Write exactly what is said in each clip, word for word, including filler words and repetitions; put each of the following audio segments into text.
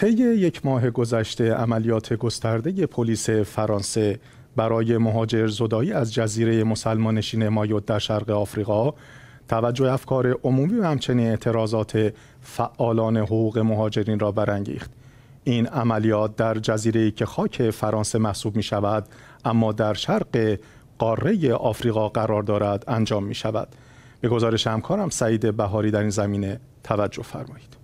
طی یک ماه گذشته عملیات گسترده پلیس فرانسه برای مهاجرزدایی از جزیره مسلمانشین مایوت در شرق آفریقا توجه افکار عمومی و همچنین اعتراضات فعالان حقوق مهاجرین را برانگیخت. این عملیات در جزیره‌ای که خاک فرانسه محسوب می شود اما در شرق قاره آفریقا قرار دارد انجام می شود. به گزارش همکارم سعید بهاری در این زمینه توجه فرمایید.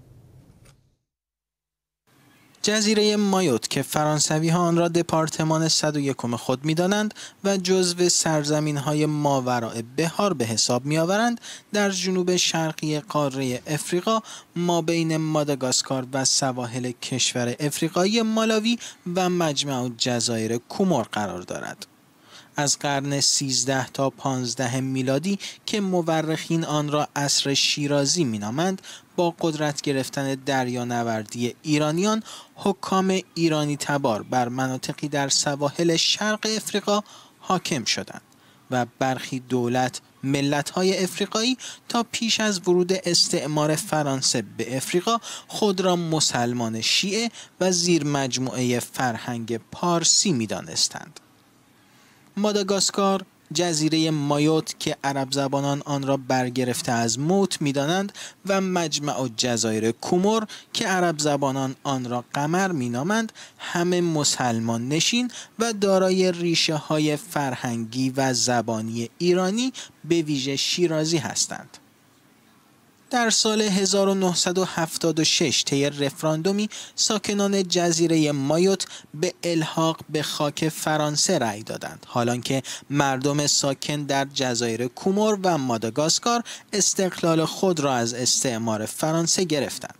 جزیره مایوت که فرانسوی ها آن را دپارتمان صد و یکم خود می دانند و جزو سرزمین های ماوراء بحار به حساب می آورند، در جنوب شرقی قاره افریقا مابین ماداگاسکار و سواحل کشور افریقایی مالاوی و مجمع جزایر کومور قرار دارد. از قرن سیزده تا پانزده میلادی که مورخین آن را عصر شیرازی مینامند، با قدرت گرفتن دریانوردی ایرانیان، حکام ایرانی تبار بر مناطقی در سواحل شرق افریقا حاکم شدند و برخی دولت ملت‌های افریقایی تا پیش از ورود استعمار فرانسه به افریقا خود را مسلمان شیعه و زیر مجموعه فرهنگ پارسی می‌دانستند. ماداگاسکار، جزیره مایوت که عرب زبانان آن را برگرفته از موت می‌دانند و مجمع جزایر کومور که عرب زبانان آن را قمر مینامند، همه مسلمان نشین و دارای ریشه های فرهنگی و زبانی ایرانی به ویژه شیرازی هستند. در سال هزار و نهصد و هفتاد و شش طی رفراندومی ساکنان جزیره مایوت به الحاق به خاک فرانسه رأی دادند، حالانکه مردم ساکن در جزایر کومور و ماداگاسکار استقلال خود را از استعمار فرانسه گرفتند.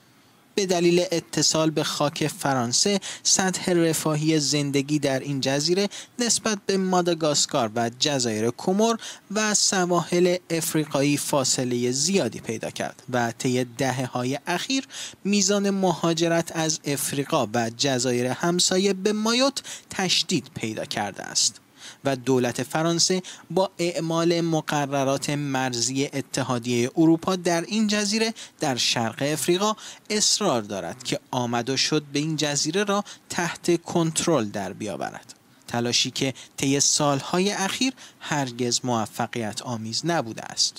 به دلیل اتصال به خاک فرانسه، سطح رفاهی زندگی در این جزیره نسبت به ماداگاسکار و جزایر کومور و سواحل افریقایی فاصله زیادی پیدا کرد و طی دهه‌های اخیر میزان مهاجرت از افریقا و جزایر همسایه به مایوت تشدید پیدا کرده است و دولت فرانسه با اعمال مقررات مرزی اتحادیه اروپا در این جزیره در شرق افریقا اصرار دارد که آمد و شد به این جزیره را تحت کنترل در بیاورد. تلاشی که طی سالهای اخیر هرگز موفقیت آمیز نبوده است.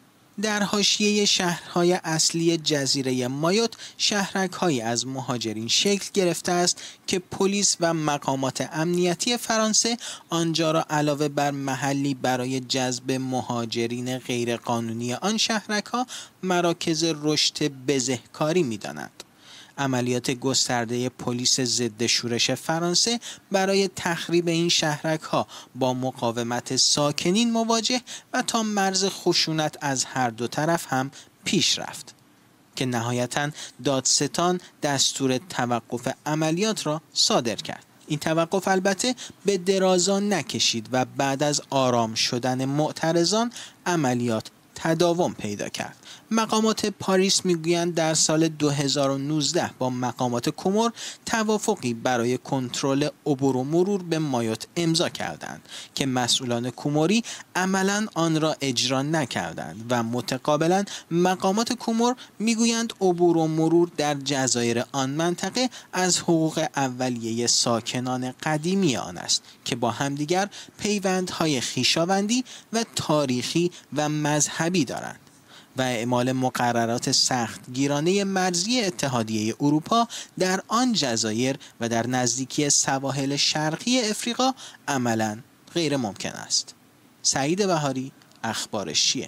در حاشیه شهرهای اصلی جزیره مایوت شهرک‌هایی از مهاجرین شکل گرفته است که پلیس و مقامات امنیتی فرانسه آنجا را علاوه بر محلی برای جذب مهاجرین غیرقانونی آن شهرک‌ها مراکز رشد بزهکاری می‌دانند. عملیات گسترده پلیس ضد شورش فرانسه برای تخریب این شهرک‌ها با مقاومت ساکنین مواجه و تا مرز خشونت از هر دو طرف هم پیش رفت که نهایتاً دادستان دستور توقف عملیات را صادر کرد. این توقف البته به درازا نکشید و بعد از آرام شدن معترضان عملیات تداوم پیدا کرد. مقامات پاریس میگویند در سال دو هزار و نوزده با مقامات کومور توافقی برای کنترل عبور و مرور به مایوت امضا کردند که مسئولان کوموری عملاً آن را اجرا نکردند و متقابلاً مقامات کومور میگویند عبور و مرور در جزایر آن منطقه از حقوق اولیه ساکنان قدیمی آن است که با همدیگر پیوندهای خویشاوندی و تاریخی و مذهبی دارند و اعمال مقررات سختگیرانه مرزی اتحادیه اروپا در آن جزایر و در نزدیکی سواحل شرقی افریقا عملاً غیر ممکن است. سعید بهاری، اخبار شیعه.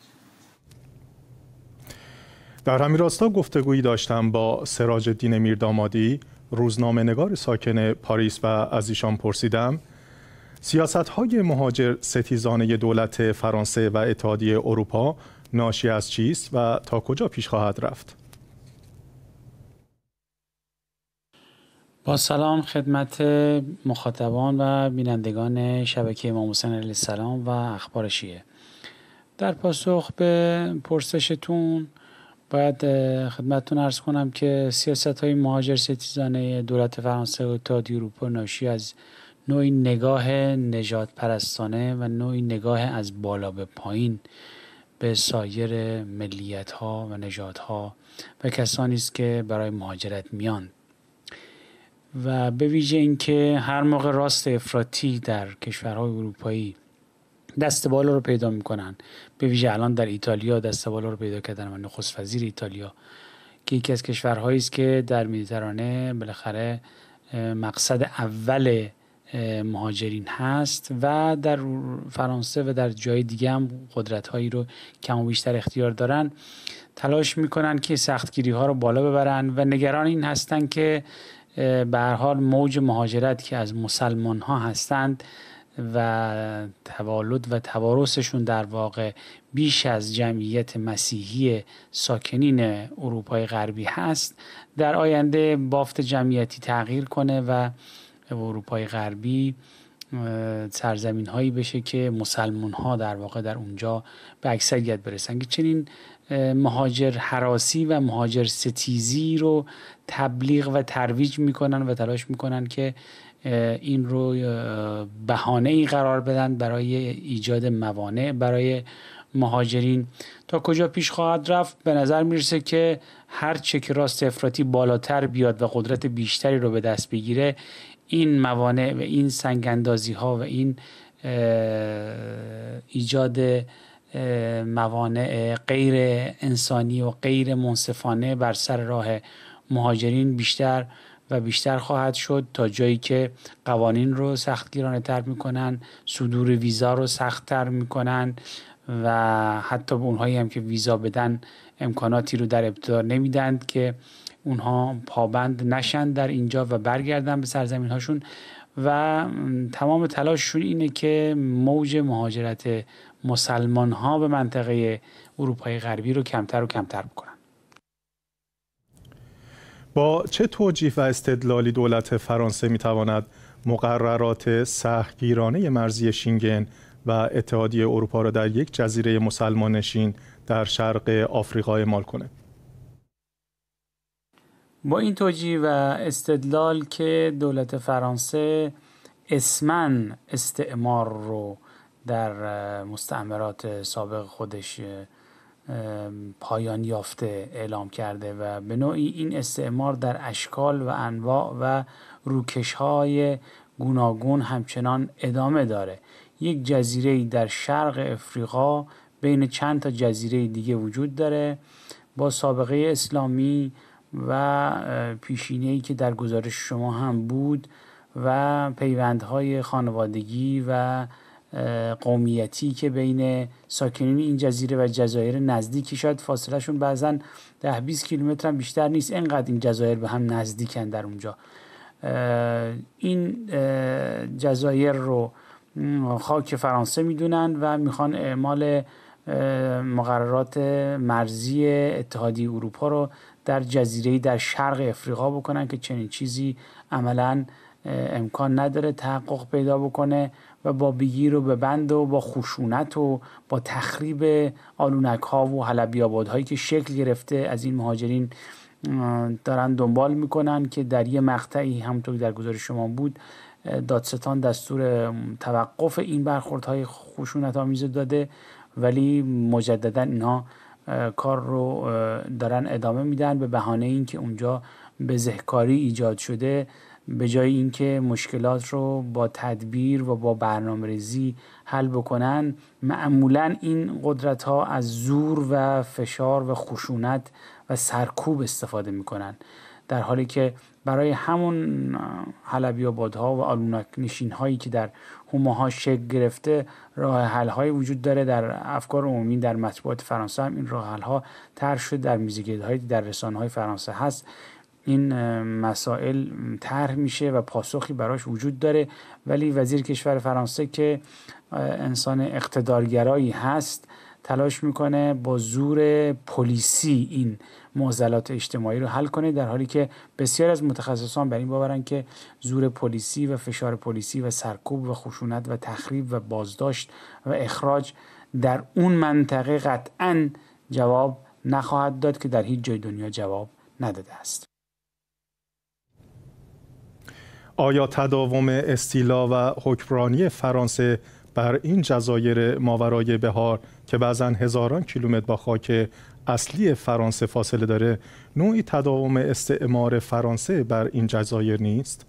در همین راستا گفتگویی داشتم با سراج الدین میردامادی، روزنامه‌نگار ساکن پاریس و از ایشان پرسیدم سیاست‌های مهاجر ستیزانه دولت فرانسه و اتحادیه اروپا ناشی از چیست و تا کجا پیش خواهد رفت؟ با سلام خدمت مخاطبان و بینندگان شبکه امام حسین علیه السلام و اخبار شیعه. در پاسخ به پرسشتون باید خدمتتون عرض کنم که سیاست‌های مهاجر ستیزانه دولت فرانسه و اتحادیه اروپا ناشی از نوعی نگاه نژاد پرستانه و نوعی نگاه از بالا به پایین به سایر ملیت‌ها و نژادها و کسانی است که برای مهاجرت میان و به ویژه اینکه هر موقع راست افراطی در کشورهای اروپایی دست بالا رو پیدا میکنن، به ویژه الان در ایتالیا دست بالا رو پیدا کردن و نخست وزیر ایتالیا که یکی از کشورهایی است که در مدیترانه بالاخره مقصد اول مهاجرین هست و در فرانسه و در جای دیگه هم قدرت‌هایی رو کم و بیشتر اختیار دارن، تلاش میکنن که سختگیری ها رو بالا ببرن و نگران این هستن که به هر حال موج مهاجرت که از مسلمان ها هستند و توالد و توارثشون در واقع بیش از جمعیت مسیحی ساکنین اروپای غربی هست، در آینده بافت جمعیتی تغییر کنه و اروپای غربی سرزمین هایی بشه که مسلمان ها در واقع در اونجا به اکثریت برسن. که چنین مهاجر هراسی و مهاجر ستیزی رو تبلیغ و ترویج میکنن و تلاش میکنن که این رو بهانه‌ای قرار بدن برای ایجاد موانع برای مهاجرین. تا کجا پیش خواهد رفت؟ به نظر میرسه که هر چه که راست افراطی بالاتر بیاد و قدرت بیشتری رو به دست بگیره، این موانع و این سنگ‌اندازی ها و این ایجاد موانع غیر انسانی و غیر منصفانه بر سر راه مهاجرین بیشتر و بیشتر خواهد شد، تا جایی که قوانین رو سختگیرانه تر میکنن، صدور ویزا رو سخت تر میکنن و حتی به اونهایی هم که ویزا بدن امکاناتی رو در ابتدا نمیدن که اونها پابند نشن در اینجا و برگردن به سرزمین هاشون و تمام تلاششون اینه که موج مهاجرت مسلمان ها به منطقه اروپای غربی رو کمتر و کمتر بکنن. با چه توجیه و استدلالی دولت فرانسه میتواند مقررات سهمگیرانه مرزی شینگن و اتحادیه اروپا را در یک جزیره مسلمان نشین در شرق آفریقا اعمال کند؟ با این توجیه و استدلال که دولت فرانسه اسماً استعمار رو در مستعمرات سابق خودش پایان یافته اعلام کرده و به نوعی این استعمار در اشکال و انواع و روکش‌های گوناگون همچنان ادامه داره. یک جزیره در شرق افریقا بین چند تا جزیره دیگه وجود داره با سابقه اسلامی و پیشینه‌ای که در گزارش شما هم بود و پیوندهای خانوادگی و قومیتی که بین ساکنین این جزیره و جزایر نزدیکی، شاید فاصله شون بعضن ده بیست کیلومتر هم بیشتر نیست، اینقدر این جزایر به هم نزدیکن در اونجا. این جزایر رو خاک فرانسه میدونن و میخوان اعمال مقررات مرزی اتحادیه اروپا رو در جزیره‌ای در شرق افریقا بکنن که چنین چیزی عملاً امکان نداره تحقق پیدا بکنه و با بگیر و به بند و با خشونت و با تخریب آلونک ها و حلبی آبادهایی که شکل گرفته از این مهاجرین دارن دنبال میکنن که در یه مقطعی همونطور در گزارش شما بود دادستان دستور توقف این برخوردهای خشونت آمیز داده، ولی مجددا اینها کار رو دارن ادامه میدن به بهانه اینکه اونجا بزهکاری ایجاد شده، به جای اینکه مشکلات رو با تدبیر و با برنامه‌ریزی حل بکنن، معمولاً این قدرت ها از زور و فشار و خشونت و سرکوب استفاده میکنن، در حالی که برای همون حلبی آبادها و آلونک نشین هایی که در حومه‌ها شکل گرفته راه حل های وجود داره. در افکار عمومی در مطبوعات فرانسه هم این راه حل ها طرح شد، در میزگردهایی در رسانه های فرانسه هست این مسائل طرح میشه و پاسخی براش وجود داره، ولی وزیر کشور فرانسه که انسان اقتدارگرایی هست تلاش میکنه با زور پلیسی این معضلات اجتماعی رو حل کنه، در حالی که بسیار از متخصصان بر این باورن که زور پلیسی و فشار پلیسی و سرکوب و خشونت و تخریب و بازداشت و اخراج در اون منطقه قطعاً جواب نخواهد داد که در هیچ جای دنیا جواب نداده است. آیا تداوم استیلا و حکمرانی فرانسه بر این جزایر ماورای بحار که بعضاً هزاران کیلومتر با خاک اصلی فرانسه فاصله داره، نوعی تداوم استعمار فرانسه بر این جزایر نیست؟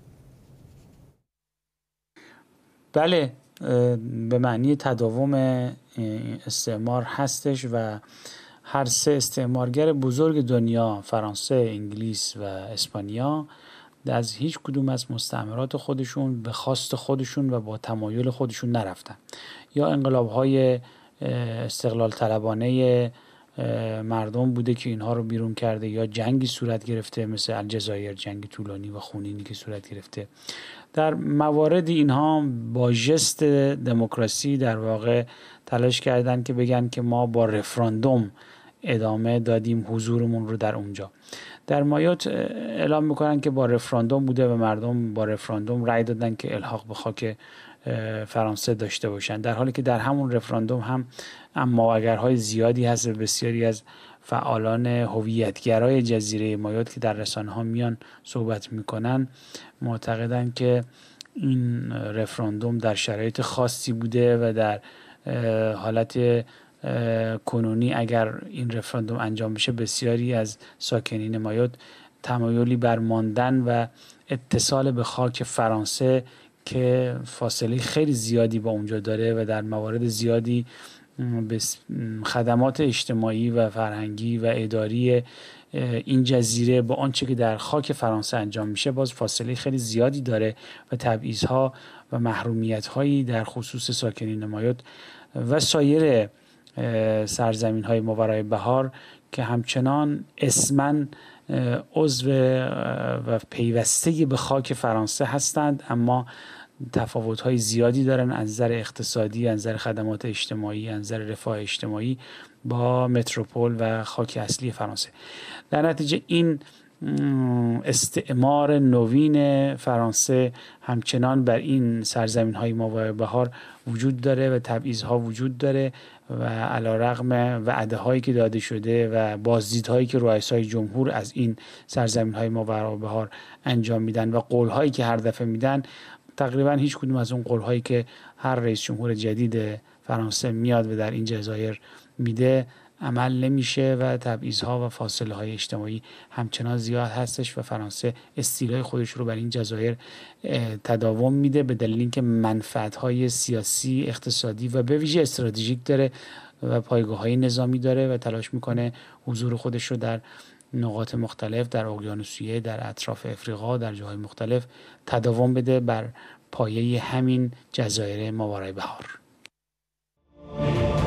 بله، به معنی تداوم استعمار هستش و هر سه استعمارگر بزرگ دنیا، فرانسه، انگلیس و اسپانیا، از هیچ کدوم از مستعمرات خودشون به خواست خودشون و با تمایل خودشون نرفتن. یا انقلاب‌های استقلال طلبانه مردم بوده که اینها رو بیرون کرده، یا جنگی صورت گرفته مثل الجزایر، جنگ طولانی و خونینی که صورت گرفته. در موارد اینها با ژست دموکراسی در واقع تلاش کردن که بگن که ما با رفراندوم ادامه دادیم حضورمون رو در اونجا. در مایوت اعلام میکنن که با رفراندوم بوده و مردم با رفراندوم رأی دادن که الحاق به خاک فرانسه داشته باشن، در حالی که در همون رفراندوم هم اما اگرهای زیادی هست و بسیاری از فعالان هویتگرای جزیره مایوت که در رسانه ها میان صحبت میکنن معتقدن که این رفراندوم در شرایط خاصی بوده و در حالت کنونی اگر این رفراندوم انجام بشه بسیاری از ساکنین مایوت تمایلی بر ماندن و اتصال به خاک فرانسه که فاصله خیلی زیادی با اونجا داره و در موارد زیادی به خدمات اجتماعی و فرهنگی و اداری این جزیره با آنچه که در خاک فرانسه انجام میشه باز فاصله خیلی زیادی داره و تبعیض‌ها و محرومیت‌هایی در خصوص ساکنین مایوت و سایر سرزمین‌های ماورای بهار که همچنان اسماً عضو و پیوسته به خاک فرانسه هستند، اما تفاوت‌های زیادی دارن از نظر اقتصادی، از نظر خدمات اجتماعی، از نظر رفاه اجتماعی با متروپول و خاک اصلی فرانسه. در نتیجه این استعمار نوین فرانسه همچنان بر این سرزمین‌های ماورای بهار وجود داره و تبعیض‌ها وجود داره و علی‌رغم وعده‌هایی که داده شده و بازدیدهایی که رؤسای جمهور از این سرزمین‌های ماورای بهار انجام میدن و قول‌هایی که هر دفعه میدن، تقریبا هیچ کدوم از اون قول‌هایی که هر رئیس جمهور جدید فرانسه میاد و در این جزایر میده عمل نمیشه و تبعیض‌ها و فاصله‌های اجتماعی همچنان زیاد هستش و فرانسه استیلای خودش رو بر این جزایر تداوم میده به دلیل اینکه منفعت‌های سیاسی، اقتصادی و به ویژه استراتژیک داره و پایگاه‌های نظامی داره و تلاش میکنه حضور خودش رو در نقاط مختلف در اقیانوسیه، در اطراف افریقا، در جاهای مختلف تداوم بده بر پایه همین جزایر ماورای بهار.